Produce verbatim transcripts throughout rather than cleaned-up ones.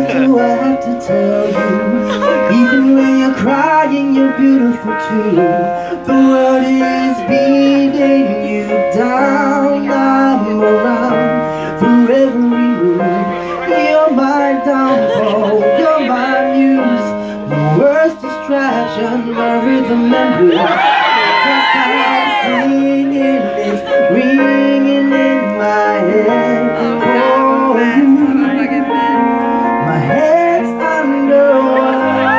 do I have to tell you? Even when you're crying, you're beautiful too. The world is beating you down. I'm around through every room. You're my downfall, you're my muse, my worst distraction, my rhythm and blues. Just I'm singing is ringing in my head for you. My head's under water,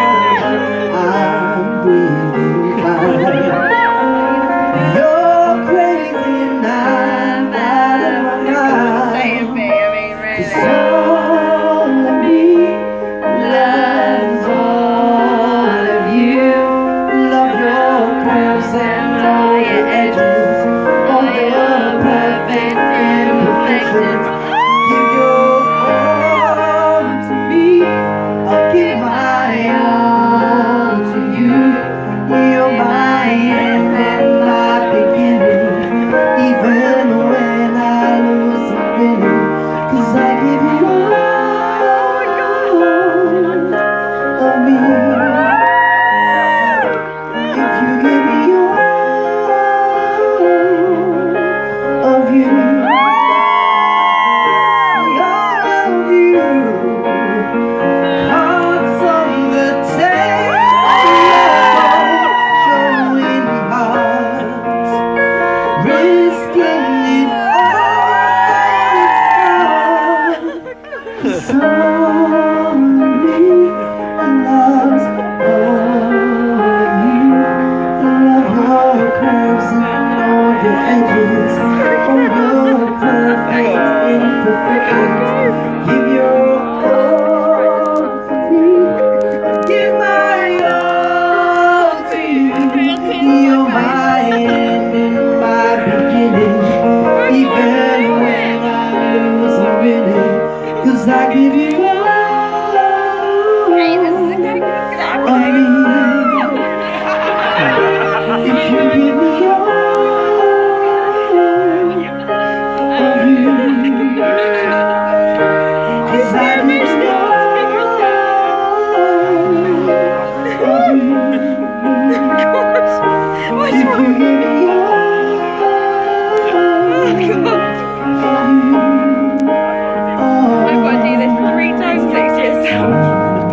I'm breathing fine. You're crazy and I'm out of my mind. It's all of me, love's all of you. Love your curves and all your edges, all your perfect imperfections. Give your all to me, I'll give my all to you. You're my end and my beginning, even when I lose the winning. 'Cause I give you all of me. If you give me all of you, all of you, hearts on the table, showing hearts, risking it all. It's all me, loves all of you. Love your curves and all your edges, all your perfect imperfections. Give your all to me, give my all to you. You're my end and my beginning, even when I lose the winning. 'Cause I give you all of me. If you give me all of you, 'cause I give you all of you. If you give me all of you, I've got to do this three times next year.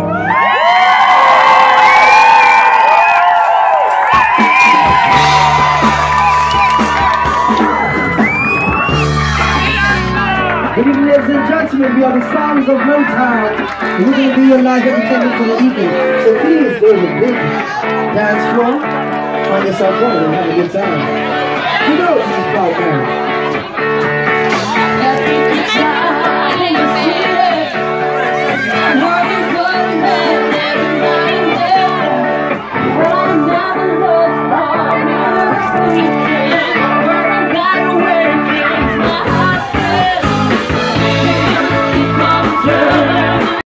Ladies and gentlemen, we are the sounds of Motown. We're going to be your live entertainment for the evening. So please go to the big dance floor, find yourself one and have a good time. You know this is Cloud Man.